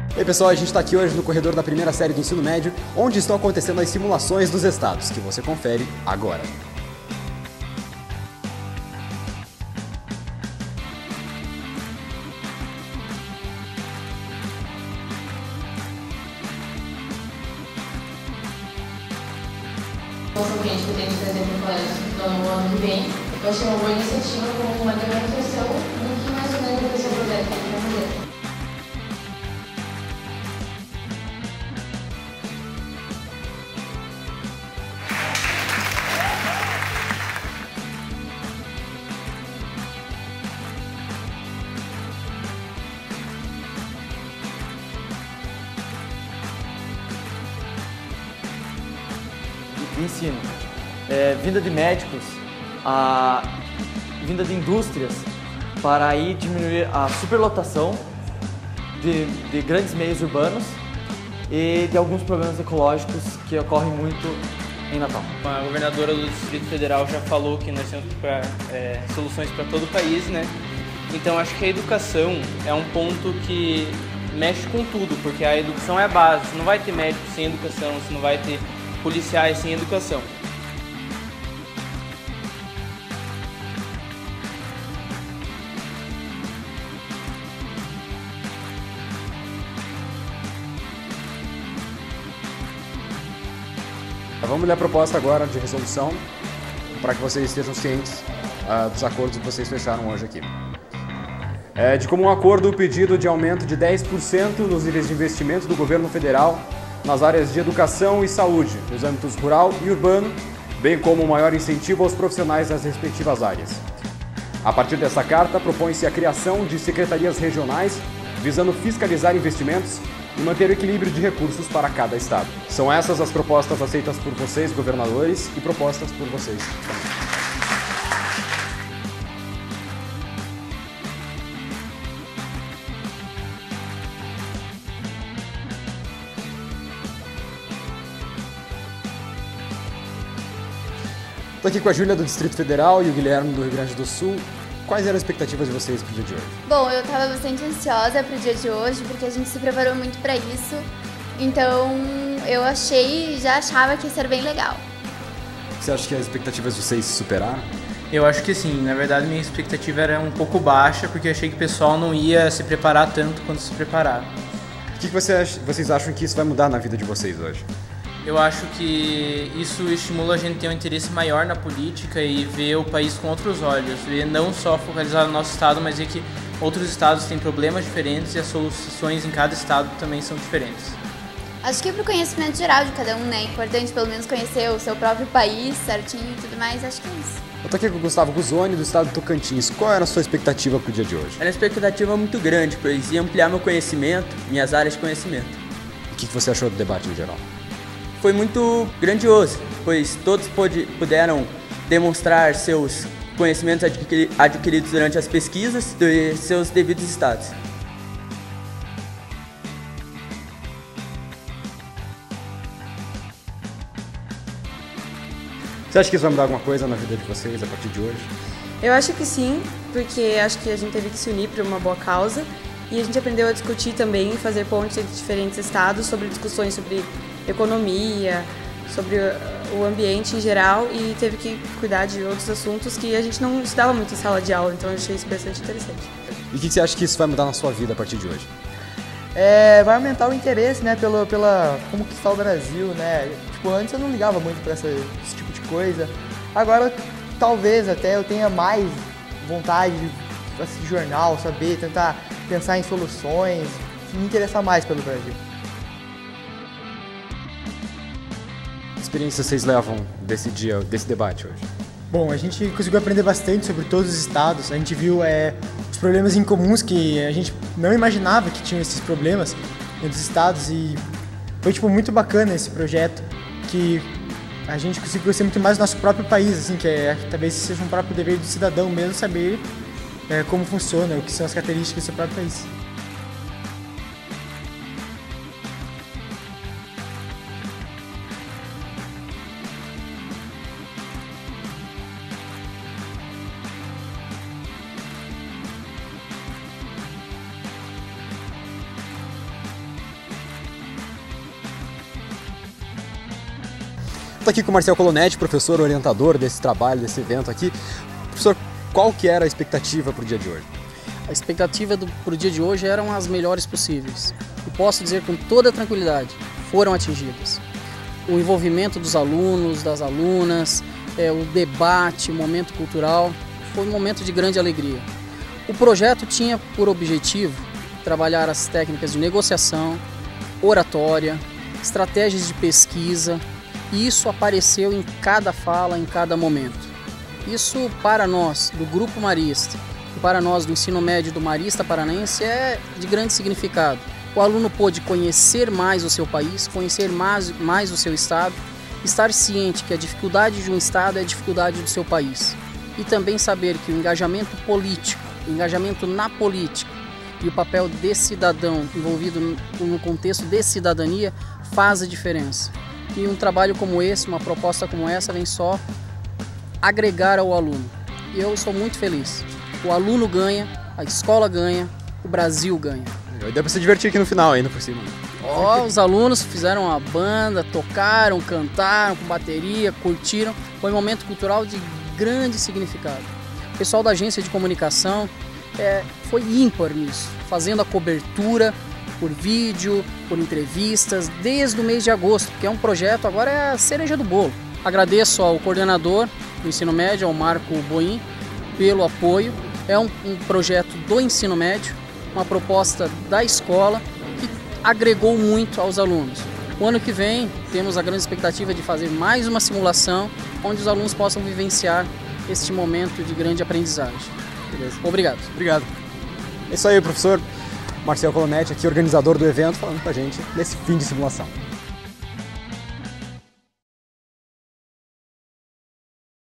E aí pessoal, a gente está aqui hoje no corredor da primeira série do ensino médio, onde estão acontecendo as simulações dos estados, que você confere agora. Nossa cliente que eu tenho que trazer para o colégio no ano que vem, eu achei uma boa iniciativa como uma demonstração do que mais ou menos vai ser o projeto que a gente vai fazer. Ensino, vinda de médicos, vinda de indústrias, para aí diminuir a superlotação de grandes meios urbanos e de alguns problemas ecológicos que ocorrem muito em Natal. A governadora do Distrito Federal já falou que nós temos soluções para todo o país, né? Então acho que a educação é um ponto que mexe com tudo, porque a educação é a base. Você não vai ter médico sem educação, você não vai ter policiais sem educação. Vamos ler a proposta agora de resolução, para que vocês estejam cientes dos acordos que vocês fecharam hoje aqui. De comum acordo, o pedido de aumento de 10% nos níveis de investimento do governo federal nas áreas de educação e saúde, nos âmbitos rural e urbano, bem como um maior incentivo aos profissionais das respectivas áreas. A partir dessa carta, propõe-se a criação de secretarias regionais, visando fiscalizar investimentos e manter o equilíbrio de recursos para cada estado. São essas as propostas aceitas por vocês, governadores, e propostas por vocês. Estou aqui com a Júlia do Distrito Federal e o Guilherme do Rio Grande do Sul. Quais eram as expectativas de vocês para o dia de hoje? Bom, eu estava bastante ansiosa para o dia de hoje, porque a gente se preparou muito para isso. Então, já achava que ia ser bem legal. Você acha que as expectativas de vocês se superaram? Eu acho que sim. Na verdade, minha expectativa era um pouco baixa, porque eu achei que o pessoal não ia se preparar tanto quanto se prepararam. O que vocês acham que isso vai mudar na vida de vocês hoje? Eu acho que isso estimula a gente a ter um interesse maior na política e ver o país com outros olhos, ver não só focalizar no nosso estado, mas ver que outros estados têm problemas diferentes e as soluções em cada estado também são diferentes. Acho que para o conhecimento geral de cada um, né? É importante pelo menos conhecer o seu próprio país certinho e tudo mais, acho que é isso. Eu tô aqui com o Gustavo Guzoni, do estado do Tocantins. Qual era a sua expectativa para o dia de hoje? Era uma expectativa muito grande, pois ia ampliar meu conhecimento, minhas áreas de conhecimento. E o que você achou do debate em geral? Foi muito grandioso, pois todos puderam demonstrar seus conhecimentos adquiridos durante as pesquisas de seus devidos estados. Você acha que isso vai mudar alguma coisa na vida de vocês a partir de hoje? Eu acho que sim, porque acho que a gente teve que se unir para uma boa causa e a gente aprendeu a discutir também, fazer pontes entre diferentes estados sobre discussões sobre economia, sobre o ambiente em geral e teve que cuidar de outros assuntos que a gente não estudava muito em sala de aula, então eu achei isso bastante interessante. E o que você acha que isso vai mudar na sua vida a partir de hoje? Vai aumentar o interesse, né, pela como que está o Brasil, né? Tipo, antes eu não ligava muito para esse tipo de coisa. Agora, talvez até eu tenha mais vontade de assistir jornal, saber, tentar pensar em soluções, me interessar mais pelo Brasil. Que experiência vocês levam desse debate hoje? Bom, a gente conseguiu aprender bastante sobre todos os estados. A gente viu os problemas incomuns que a gente não imaginava que tinham esses problemas entre os estados e foi muito bacana esse projeto que a gente conseguiu conhecer muito mais do nosso próprio país, assim, que talvez seja um próprio dever do cidadão mesmo saber como funciona, o que são as características do seu próprio país. estou aqui com o Marcel Colonetti, professor orientador desse trabalho, desse evento aqui. Professor, qual que era a expectativa para o dia de hoje? A expectativa para o dia de hoje eram as melhores possíveis. E posso dizer com toda tranquilidade, foram atingidas. O envolvimento dos alunos, das alunas, o debate, o momento cultural, foi um momento de grande alegria. O projeto tinha por objetivo trabalhar as técnicas de negociação, oratória, estratégias de pesquisa, e isso apareceu em cada fala, em cada momento. Isso para nós, do Grupo Marista, e para nós do ensino médio do Marista Paranaense, é de grande significado. O aluno pôde conhecer mais o seu país, conhecer mais o seu estado, estar ciente que a dificuldade de um estado é a dificuldade do seu país. E também saber que o engajamento político, o engajamento na política e o papel desse cidadão envolvido no contexto de cidadania faz a diferença. E um trabalho como esse, uma proposta como essa, vem só agregar ao aluno. E eu estou muito feliz. O aluno ganha, a escola ganha, o Brasil ganha. E deu pra se divertir aqui no final ainda por cima. Os alunos fizeram a banda, tocaram, cantaram com bateria, curtiram. Foi um momento cultural de grande significado. O pessoal da agência de comunicação foi ímpar nisso, fazendo a cobertura por vídeo, por entrevistas, desde o mês de agosto, que é um projeto, agora é a cereja do bolo. Agradeço ao coordenador do ensino médio, ao Marco Boim, pelo apoio. É um projeto do ensino médio, uma proposta da escola que agregou muito aos alunos. O ano que vem temos a grande expectativa de fazer mais uma simulação onde os alunos possam vivenciar este momento de grande aprendizagem. Beleza. Obrigado. Obrigado. É isso aí, professor Marcel Colonetti, aqui organizador do evento, falando com a gente desse fim de simulação.